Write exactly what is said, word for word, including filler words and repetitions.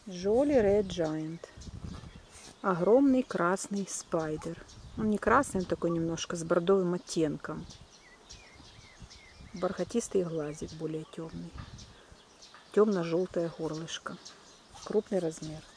Jolly Red Giant. Огромный красный спайдер. Он не красный, он такой немножко с бордовым оттенком. Бархатистый глазик более темный. Темно-желтое горлышко. Крупный размер.